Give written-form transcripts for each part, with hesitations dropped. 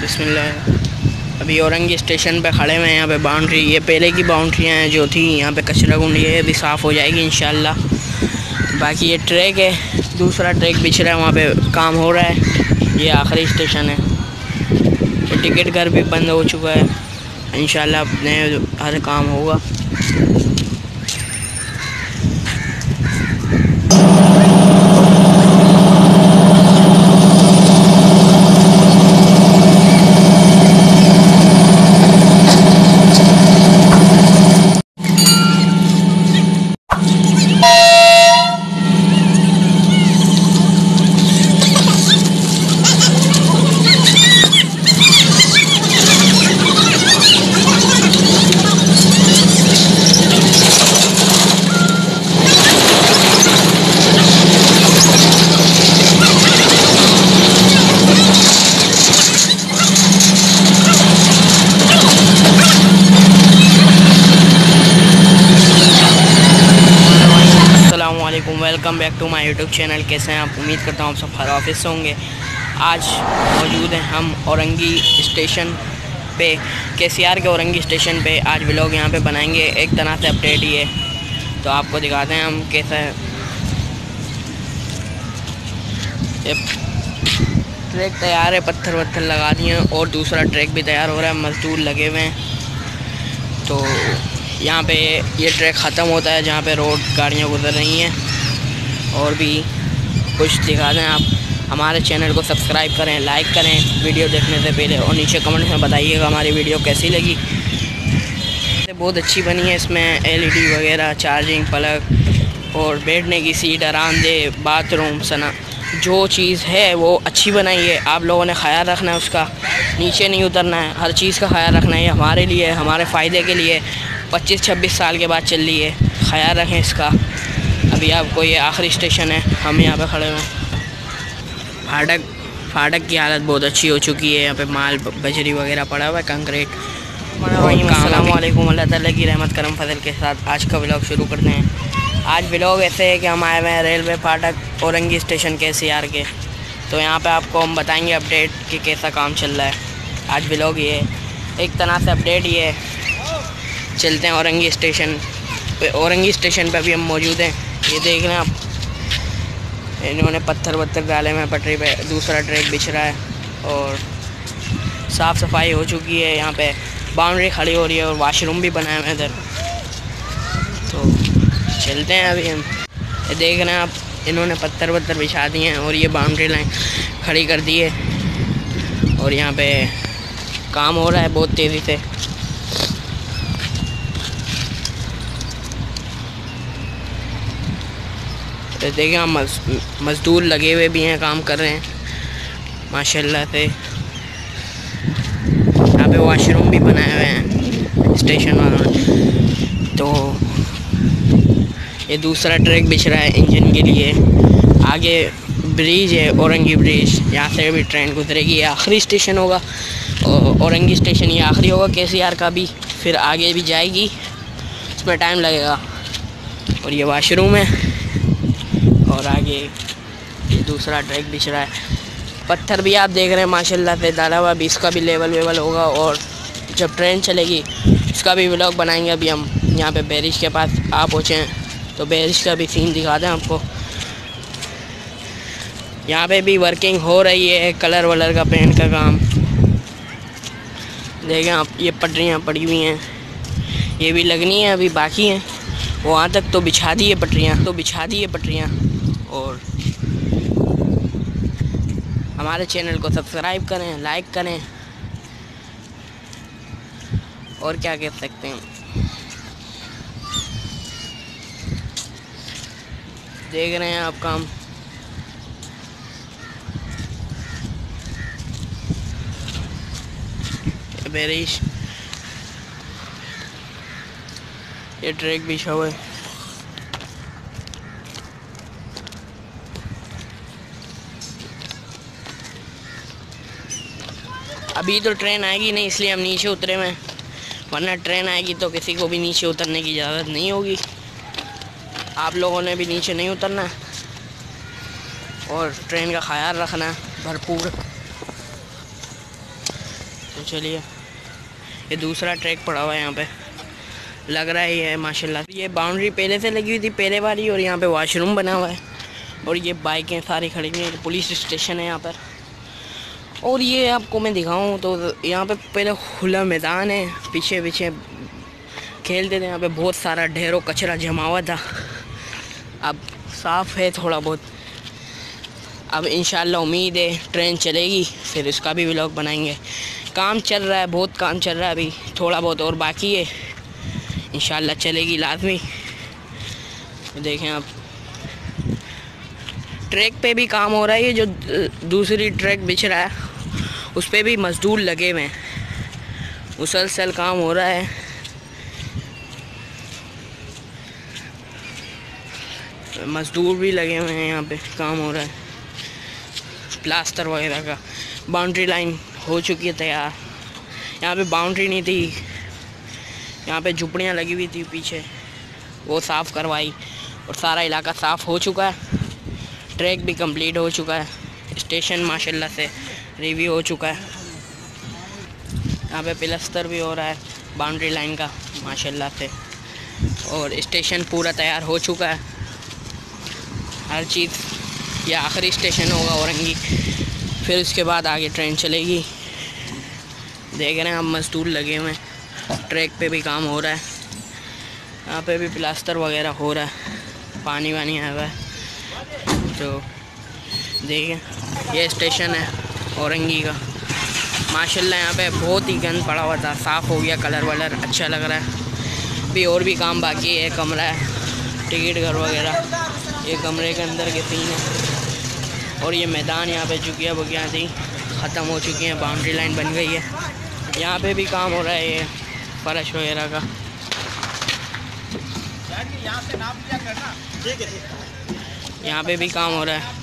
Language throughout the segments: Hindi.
बिस्मिल्लाह। अभी औरंगी स्टेशन पे खड़े हुए हैं। यहाँ पे बाउंड्री, ये पहले की बाउंड्रियाँ हैं जो थी, यहाँ पे कचरा गुंडी है, अभी साफ़ हो जाएगी इंशाल्लाह। बाकी ये ट्रैक है, दूसरा ट्रैक बिछ रहा है, वहाँ पे काम हो रहा है। ये आखिरी स्टेशन है। ये टिकट घर भी बंद हो चुका है, इंशाल्लाह अपने हर काम होगा। Welcome back to my YouTube channel. कैसे हैं आप? उम्मीद करता हूँ आप सब खैरियत से होंगे। आज मौजूद हैं हम औरंगी स्टेशन पे, KCR के औरंगी स्टेशन पे। आज व्लॉग यहाँ पे बनाएंगे, एक तरह से अपडेट ही है, तो आपको दिखाते हैं हम कैसा है। ट्रैक तैयार है, पत्थर वत्थर लगा दिए हैं और दूसरा ट्रैक भी तैयार हो रहा है, मजदूर लगे हुए हैं। तो यहाँ पे ये ट्रैक ख़त्म होता है जहाँ पे रोड गाड़ियाँ गुजर रही हैं। और भी कुछ दिखा दें आप। हमारे चैनल को सब्सक्राइब करें, लाइक करें वीडियो देखने से पहले, और नीचे कमेंट में बताइएगा हमारी वीडियो कैसी लगी। बहुत अच्छी बनी है, इसमें LED वगैरह, चार्जिंग प्लग और बैठने की सीट, आरामदेह बाथरूम, सना जो चीज़ है वो अच्छी बनाई है। आप लोगों ने ख्याल रखना है उसका, नीचे नहीं उतरना है, हर चीज़ का ख्याल रखना है। हमारे लिए, हमारे फ़ायदे के लिए 25-26 साल के बाद चल रही है, ख्याल रखें इसका। अभी आपको ये आखिरी स्टेशन है, हम यहाँ पे खड़े हुए हैं। फाटक की हालत बहुत अच्छी हो चुकी है। यहाँ पे माल बजरी वगैरह पड़ा हुआ है, कंक्रीट। अस्सलाम वालेकुम, अल्लाह ताला की रहमत करम फजल के साथ आज का व्लॉग शुरू करते हैं। आज व्लॉग ऐसे है कि हम आए हुए हैं रेलवे फाटक औरंगी स्टेशन KCR के। तो यहाँ पे आपको हम बताएंगे अपडेट कि कैसा काम चल रहा है। आज व्लॉग ये है, एक तरह से अपडेट ये है। चलते हैं औरंगी स्टेशन पे। औरंगी स्टेशन पे अभी हम मौजूद हैं। ये देख रहे हैं आप, इन्होंने पत्थर वत्थर डाले हुए हैं पटरी पे, दूसरा ट्रैक बिछ रहा है और साफ़ सफाई हो चुकी है। यहाँ पे बाउंड्री खड़ी हो रही है और वाशरूम भी बनाए हुए हैं इधर। तो चलते हैं अभी हम। ये देख रहे हैं आप, इन्होंने पत्थर वत्थर बिछा दिए हैं और ये बाउंड्री लाइन खड़ी कर दी है और यहाँ पे काम हो रहा है बहुत तेज़ी से। तो देखिए हम मज़दूर लगे हुए भी हैं, काम कर रहे हैं माशाल्लाह से। यहाँ पे वाशरूम भी बनाए हुए हैं स्टेशन वालों ने। तो ये दूसरा ट्रैक बिछ रहा है इंजन के लिए। आगे ब्रिज है, औरंगी ब्रिज, यहाँ से भी ट्रेन गुजरेगी। ये आखिरी स्टेशन होगा, औरंगी स्टेशन ये आखिरी होगा KCR का भी, फिर आगे भी जाएगी, उसमें टाइम लगेगा। और ये वाशरूम है और आगे ये दूसरा ट्रैक बिछ रहा है। पत्थर भी आप देख रहे हैं माशाल्लाह से डाला हुआ भी, इसका भी लेवल होगा। और जब ट्रेन चलेगी इसका भी व्लॉग बनाएंगे। अभी हम यहाँ पे बैरिज के पास आ पहुँचे हैं, तो बैरिज का भी सीन दिखा दें आपको। यहाँ पे भी वर्किंग हो रही है, कलर वलर का, पेंट का काम। देखें आप, ये पटरियाँ पड़ी हुई हैं, ये भी लगनी है, अभी बाकी हैं। वहाँ तक तो बिछा दी है पटरियाँ। और हमारे चैनल को सब्सक्राइब करें, लाइक करें, और क्या कह सकते हैं। देख रहे हैं आप काम। बैरिज, ये ट्रैक बिछा हुआ है। अभी तो ट्रेन आएगी नहीं, इसलिए हम नीचे उतरे हुए हैं, वरना ट्रेन आएगी तो किसी को भी नीचे उतरने की इजाज़त नहीं होगी। आप लोगों ने भी नीचे नहीं उतरना और ट्रेन का ख्याल रखना भरपूर। तो चलिए, ये दूसरा ट्रैक पड़ा हुआ है यहाँ पे, लग रहा है ये माशाल्लाह। ये बाउंड्री पहले से लगी हुई थी पहले वाली, और यहाँ पे वॉशरूम बना हुआ है, और ये बाइकें सारी खड़ी हुई हैं। पुलिस स्टेशन है यहाँ पर। और ये आपको मैं दिखाऊं तो यहाँ पे पहले खुला मैदान है, पीछे पीछे खेलते थे। यहाँ पे बहुत सारा ढेरों कचरा जमा हुआ था, अब साफ़ है थोड़ा बहुत। अब इंशाल्लाह उम्मीद है ट्रेन चलेगी, फिर इसका भी व्लॉग बनाएंगे। काम चल रहा है, बहुत काम चल रहा है, अभी थोड़ा बहुत और बाकी है, इंशाल्लाह चलेगी लाजमी। देखें आप, ट्रैक पे भी काम हो रहा है। ये जो दूसरी ट्रैक बिछ रहा है उस पर भी मज़दूर लगे हुए हैं, मुसलसल काम हो रहा है। मज़दूर भी लगे हुए हैं, यहाँ पे काम हो रहा है प्लास्टर वगैरह का। बाउंड्री लाइन हो चुकी है तैयार। यहाँ पे बाउंड्री नहीं थी, यहाँ पे झुपड़ियाँ लगी हुई थी पीछे, वो साफ़ करवाई और सारा इलाका साफ़ हो चुका है। ट्रैक भी कंप्लीट हो चुका है, स्टेशन माशाल्लाह से रिव्यू हो चुका है। यहाँ पे प्लास्टर भी हो रहा है बाउंड्री लाइन का माशाल्लाह से, और स्टेशन पूरा तैयार हो चुका है हर चीज़। ये आखिरी स्टेशन होगा औरंगी, फिर उसके बाद आगे ट्रेन चलेगी। देख रहे हैं अब मज़दूर लगे हुए हैं, ट्रैक पे भी काम हो रहा है, यहाँ पे भी प्लास्टर वगैरह हो रहा है, पानी वानी आया हुआ है। तो देखिए ये स्टेशन है औरंगी का माशाल्लाह। यहाँ पे बहुत ही गंद पड़ा हुआ था, साफ़ हो गया, कलर वलर अच्छा लग रहा है। अभी और भी काम बाकी है। कमरा है, टिकट घर वगैरह, ये कमरे के अंदर के सीन है। और ये मैदान यहाँ पे झुकियाँ बुकियाँ थी ख़त्म हो चुकी हैं, बाउंड्री लाइन बन गई है। यहाँ पे भी काम हो रहा है ये फर्श वगैरह का। यहाँ पे भी काम हो रहा है।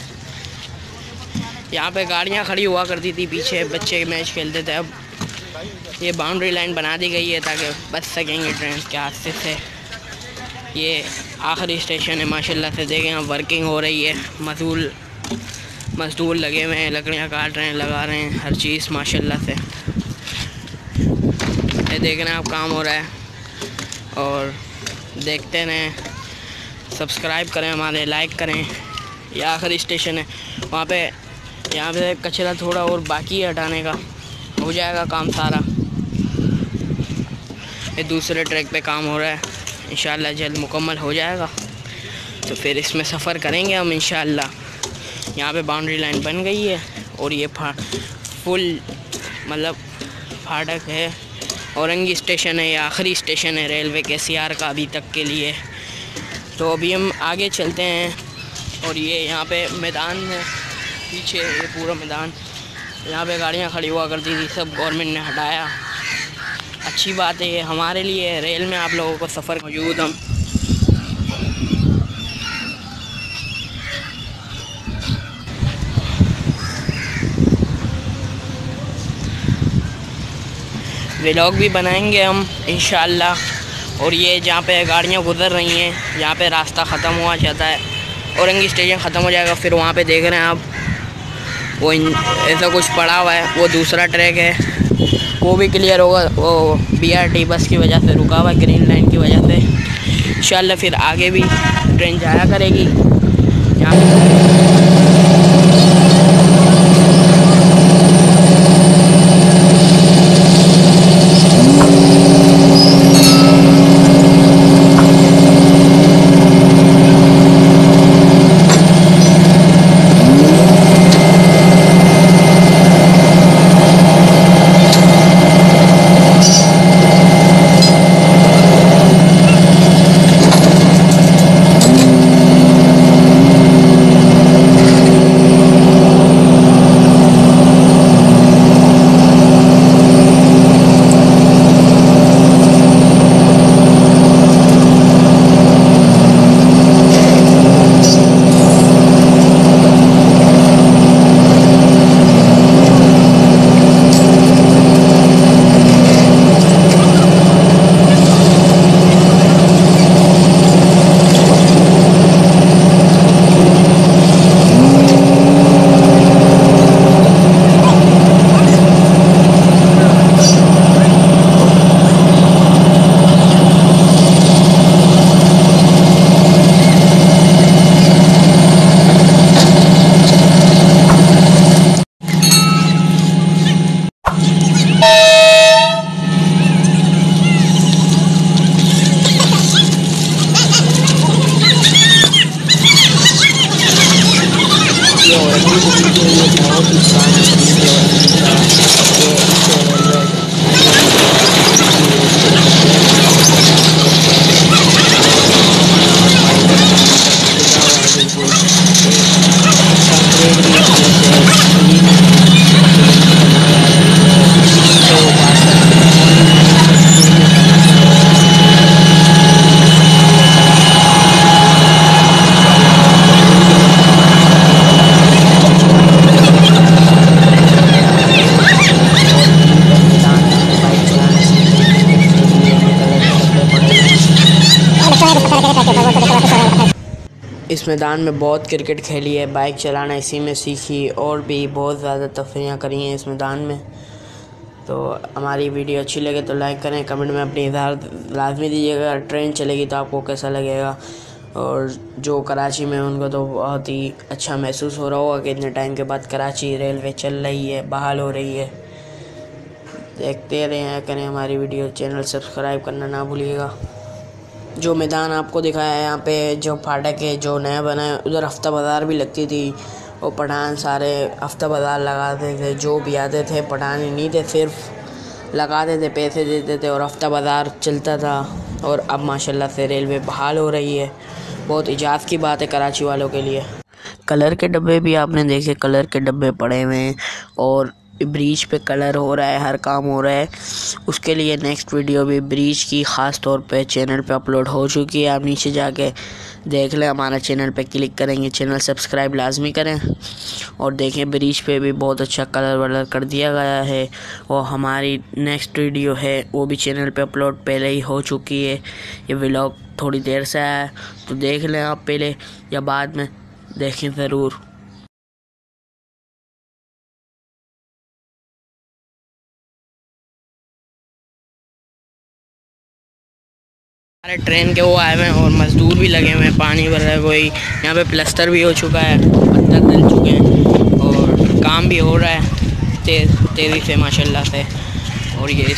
यहाँ पे गाड़ियाँ खड़ी हुआ करती थी पीछे, बच्चे मैच खेलते थे। अब ये बाउंड्री लाइन बना दी गई है ताकि बच सकेंगे ट्रेन के हादसे से। ये आखिरी स्टेशन है माशाल्लाह से। देखें यहाँ वर्किंग हो रही है, मज़दूर लगे हुए हैं, लकड़ियाँ काट रहे हैं, लगा रहे हैं, हर चीज़ माशाल्लाह से। ये देख रहे हैं आप, काम हो रहा है। और देखते रहें, सब्सक्राइब करें हमारे, लाइक करें। ये आखिरी स्टेशन है, वहाँ पे यहाँ पे कचरा थोड़ा और बाकी है हटाने का, हो जाएगा काम सारा। ये दूसरे ट्रैक पे काम हो रहा है, इंशाल्लाह जल्द मुकम्मल हो जाएगा, तो फिर इसमें सफ़र करेंगे हम इंशाल्लाह। यहाँ पे बाउंड्री लाइन बन गई है, और ये फुल मतलब फाटक है, औरंगी स्टेशन है, ये आखिरी स्टेशन है रेलवे के सीआर का अभी तक के लिए। तो अभी हम आगे चलते हैं। और ये यहाँ पे मैदान है पीछे, ये पूरा मैदान, यहाँ पे गाड़ियाँ खड़ी हुआ करती थी, सब गवर्नमेंट ने हटाया। अच्छी बात है ये हमारे लिए, रेल में आप लोगों को सफ़र मौजूद हम। व्लॉग भी बनाएंगे हम इंशाल्लाह। और ये जहाँ पे गाड़ियाँ गुजर रही हैं, यहाँ पे रास्ता ख़त्म हुआ जाता है, औरंगी स्टेशन ख़त्म हो जाएगा, फिर वहाँ पे देख रहे हैं आप वो ऐसा कुछ पड़ा हुआ है, वो दूसरा ट्रैक है, वो भी क्लियर होगा। वो BRT बस की वजह से रुका हुआ है, ग्रीन लाइन की वजह से। इंशाल्लाह फिर आगे भी ट्रेन जाया करेगी यहाँ इस मैदान में बहुत क्रिकेट खेली है, बाइक चलाना इसी में सीखी और भी बहुत ज़्यादा तफरीयाँ करी हैं इस मैदान में। तो हमारी वीडियो अच्छी लगे तो लाइक करें, कमेंट में अपनी इज़हार लाजमी दीजिएगा। ट्रेन चलेगी तो आपको कैसा लगेगा, और जो कराची में उनको तो बहुत ही अच्छा महसूस हो रहा होगा कि इतने टाइम के बाद कराची रेलवे चल रही है, बहाल हो रही है। देखते रहें, करें हमारी वीडियो, चैनल सब्सक्राइब करना ना भूलिएगा। जो मैदान आपको दिखाया है यहाँ पे, जो फाटक है जो नया बना है, उधर हफ्ता बाज़ार भी लगती थी और पठान सारे हफ्ता बाज़ार लगाते थे। जो भी आते थे पठान ही नहीं थे, सिर्फ लगाते थे, पैसे देते थे और हफ्ता बाज़ार चलता था। और अब माशाल्लाह से रेलवे बहाल हो रही है, बहुत इजाज़ की बात है कराची वालों के लिए। कलर के डब्बे भी आपने देखे, कलर के डब्बे पड़े हुए हैं और ब्रिज पे कलर हो रहा है, हर काम हो रहा है। उसके लिए नेक्स्ट वीडियो भी ब्रिज की ख़ास तौर पे चैनल पे अपलोड हो चुकी है। आप नीचे जाके देख लें, हमारा चैनल पे क्लिक करेंगे, चैनल सब्सक्राइब लाजमी करें और देखें ब्रिज पे भी बहुत अच्छा कलर वलर कर दिया गया है। और हमारी नेक्स्ट वीडियो है वो भी चैनल पे अपलोड पहले ही हो चुकी है। ये व्लॉग थोड़ी देर से आया है तो देख लें आप, पहले या बाद में देखें ज़रूर। हमारे ट्रेन के वो आए हुए हैं और मज़दूर भी लगे हुए हैं, पानी भर रहा है कोई, यहाँ पे प्लस्तर भी हो चुका है, पत्थर डल चुके हैं और काम भी हो रहा है तेज़ी से माशाल्लाह से। और ये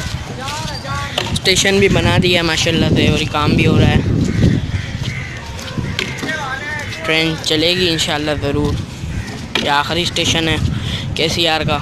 स्टेशन भी बना दिया माशाल्लाह से और ये काम भी हो रहा है। ट्रेन चलेगी इंशाल्लाह ज़रूर। ये आखिरी स्टेशन है KCR का।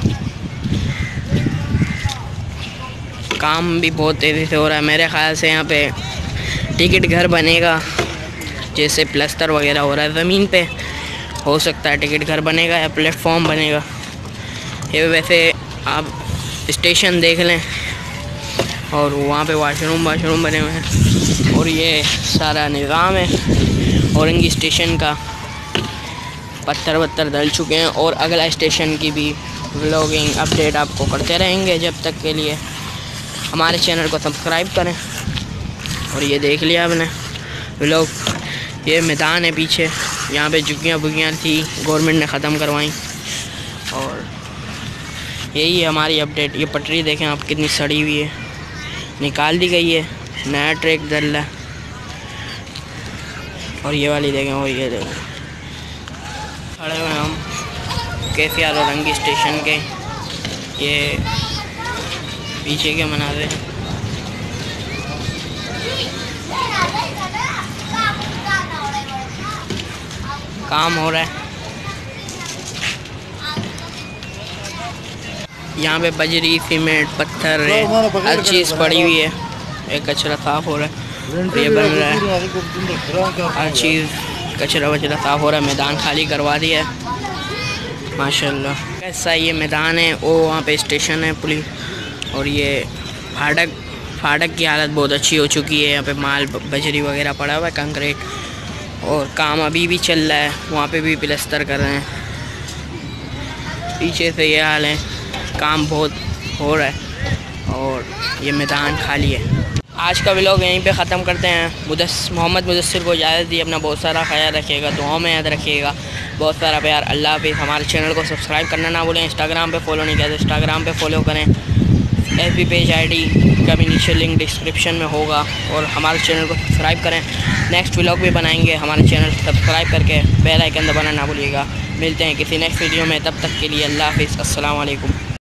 काम भी बहुत तेज़ी से हो रहा है। मेरे ख़्याल से यहाँ पे टिकट घर बनेगा, जैसे प्लस्तर वगैरह हो रहा है ज़मीन पे, हो सकता है टिकट घर बनेगा या प्लेटफॉर्म बनेगा। ये वैसे आप स्टेशन देख लें और वहाँ पे वाशरूम बने हुए हैं और ये सारा निज़ाम है। औरंगी स्टेशन का पत्थर वत्थर डल चुके हैं और अगला स्टेशन की भी व्लॉगिंग अपडेट आपको करते रहेंगे। जब तक के लिए हमारे चैनल को सब्सक्राइब करें। और ये देख लिया आपने व्लॉग, ये मैदान है पीछे, यहाँ पे झुग्गियाँ बुग्गियाँ थी, गवर्नमेंट ने ख़त्म करवाई और यही है हमारी अपडेट। ये पटरी देखें आप कितनी सड़ी हुई है, निकाल दी गई है, नया ट्रैक डल रहा है। और ये वाली देखें, और ये देखें खड़े हुए हम KCR औरंगी स्टेशन के, ये पीछे के मनाज़िर हैं। काम हो रहा है यहाँ पे, बजरी सीमेंट पत्थर हर चीज़ पड़ी हुई है। एक कचरा साफ़ हो रहा है, ये बन रहा है, हर चीज़ कचरा वचरा साफ़ हो रहा है। मैदान खाली करवा दिया है माशाल्लाह। कैसा ये मैदान है, वो वहाँ पे स्टेशन है पुलिस। और ये फाटक की हालत बहुत अच्छी हो चुकी है। यहाँ पे माल बजरी वगैरह पड़ा हुआ है, कंक्रीट, और काम अभी भी चल रहा है। वहाँ पे भी प्लस्तर कर रहे हैं। पीछे से ये हाल है, काम बहुत हो रहा है और ये मैदान खाली है। आज का व्लॉग यहीं पे ख़त्म करते हैं। मोहम्मद मुदस्सिर को इजाज़त दी। अपना बहुत सारा ख्याल रखिएगा, दुआओं में याद रखिएगा। बहुत सारा प्यार। अल्लाह हाफ़िज़। हमारे चैनल को सब्सक्राइब करना ना भूलें। इंस्टाग्राम पे फॉलो नहीं किया तो इंस्टाग्राम पे फॉलो करें। FB पेज ID का भी नीचे लिंक डिस्क्रिप्शन में होगा। और हमारे चैनल को सब्सक्राइब करें। नेक्स्ट व्लॉग भी बनाएंगे। हमारे चैनल को सब्सक्राइब करके बेल आइकन दबाना ना भूलिएगा। मिलते हैं किसी नेक्स्ट वीडियो में, तब तक के लिए अल्लाह हाफ़िज़। अस्सलाम वालेकुम।